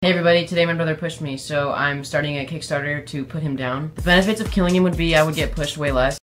Hey everybody, today my brother pushed me, so I'm starting a Kickstarter to put him down. The benefits of killing him would be I would get pushed way less.